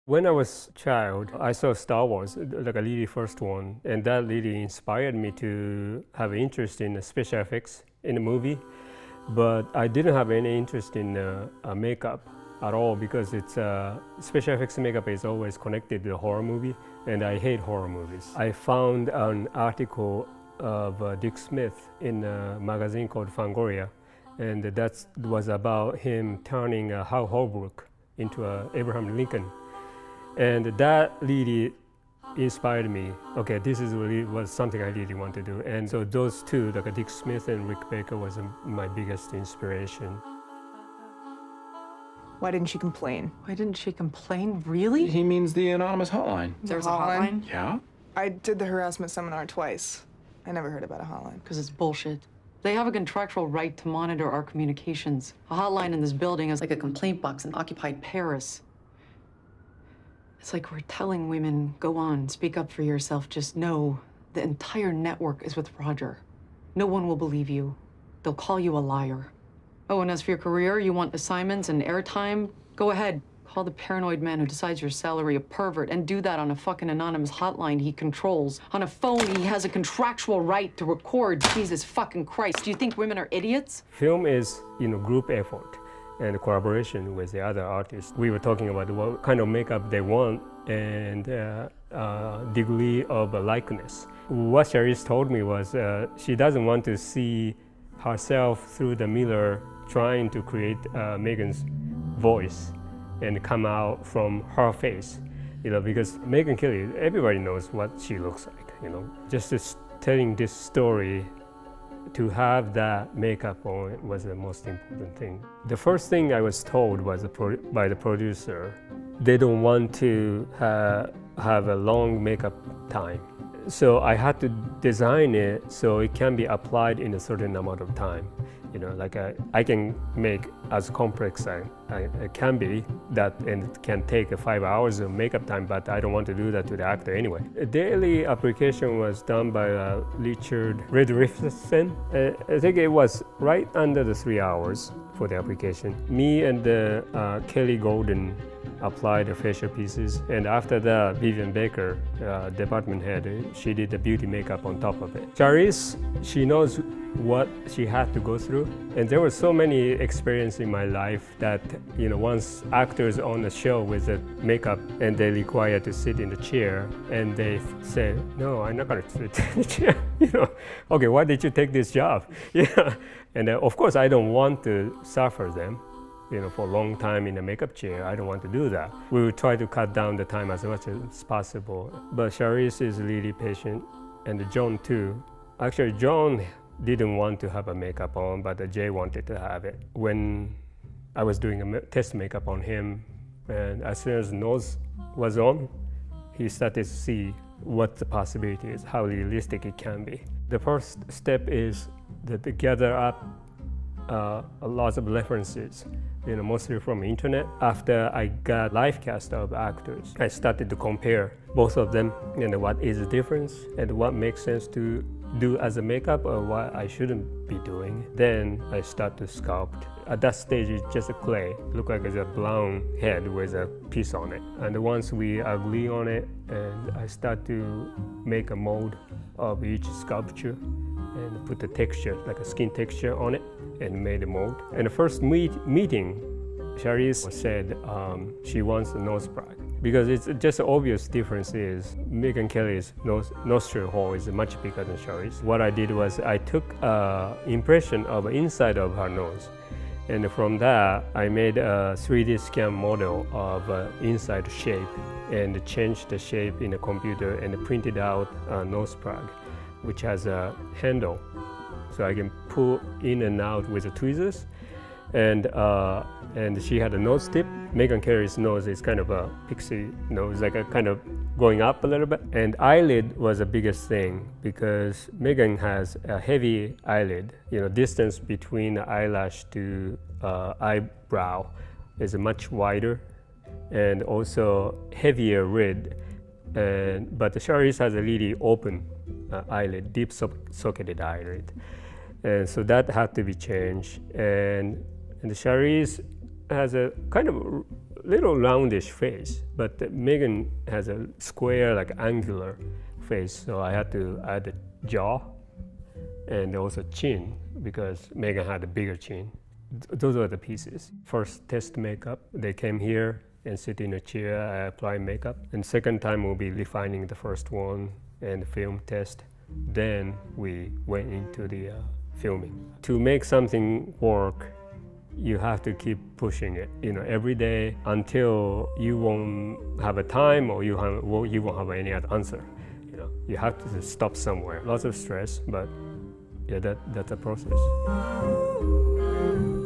When I was a child, I saw Star Wars, like a really first one, and that really inspired me to have interest in special effects in the movie. But I didn't have any interest in makeup at all because it's special effects makeup is always connected to the horror movie, and I hate horror movies. I found an article of Dick Smith in a magazine called Fangoria, and that was about him turning Hal Holbrook into Abraham Lincoln. And that really inspired me. Okay, this is really was something I really want to do. And so those two, like Dick Smith and Rick Baker, was my biggest inspiration. Why didn't she complain? Why didn't she complain? Really? He means the anonymous hotline. There's a hotline? Yeah? I did the harassment seminar twice. I never heard about a hotline. Because it's bullshit. They have a contractual right to monitor our communications. A hotline in this building is like a complaint box in occupied Paris. It's like we're telling women, go on, speak up for yourself. Just know the entire network is with Roger. No one will believe you. They'll call you a liar. Oh, and as for your career, you want assignments and airtime? Go ahead. Call the paranoid man who decides your salary a pervert and do that on a fucking anonymous hotline he controls. On a phone, he has a contractual right to record. Jesus fucking Christ. Do you think women are idiots? Film is, group effort and collaboration with the other artists. We were talking about what kind of makeup they want and degree of likeness. What Charisse told me was she doesn't want to see herself through the mirror trying to create Megan's voice and come out from her face, because Megyn Kelly, everybody knows what she looks like, Just telling this story, to have that makeup on was the most important thing. The first thing I was told was by the producer, they don't want to have a long makeup time. So I had to design it so it can be applied in a certain amount of time. Like I can make as complex as I can be that, and it can take 5 hours of makeup time, but I don't want to do that to the actor anyway. A daily application was done by Richard Redriffson. I think it was right under the 3 hours for the application. Me and Kelly Golden applied the facial pieces, and after that, Vivian Baker, department head, she did the beauty makeup on top of it. Charisse, she knows what she had to go through, and there were so many experiences in my life that once actors on a show with the makeup and they require to sit in the chair and they say, no, I'm not going to sit in the chair. Okay, why did you take this job? And of course I don't want to suffer them for a long time in a makeup chair. I don't want to do that. We will try to cut down the time as much as possible. But Charisse is really patient, and John too. Actually, John didn't want to have a makeup on, but Jay wanted to have it. When I was doing a test makeup on him, and as soon as nose was on, he started to see what the possibility is, how realistic it can be. The first step is that to gather up lots of references, mostly from internet. After I got live cast of actors, I started to compare both of them, what is the difference and what makes sense to do as a makeup or what I shouldn't be doing. Then I start to sculpt. At that stage, it's just a clay. It looks like it's a brown head with a piece on it. And once we agree on it, and I start to make a mold of each sculpture and put the texture, like a skin texture on it, and made a mold. And the first meeting, Charisse said she wants a nose plug. Because it's just an obvious difference is Megyn Kelly's nostril hole is much bigger than Charisse. What I did was I took impression of inside of her nose. And from that, I made a 3D scan model of inside shape and changed the shape in a computer and printed out a nose plug, which has a handle. So I can pull in and out with the tweezers. And she had a nose tip. Megyn Kelly's nose is kind of a pixie nose, like a kind of going up a little bit. And eyelid was the biggest thing because Megyn has a heavy eyelid. Distance between the eyelash to eyebrow is much wider and also heavier lid. But Charisse has a really open eyelid, deep socketed eyelid. And so that had to be changed. And Charisse has a kind of little roundish face, but Megan has a square, like angular face, so I had to add the jaw and also chin because Megan had a bigger chin. Those are the pieces. First test makeup, they came here and sit in a chair, I apply makeup. And second time we'll be refining the first one and film test. Then we went into the filming. To make something work, you have to keep pushing it, every day until you won't have a time or you won't have any other answer. You have to stop somewhere. Lots of stress, but yeah, that's a process.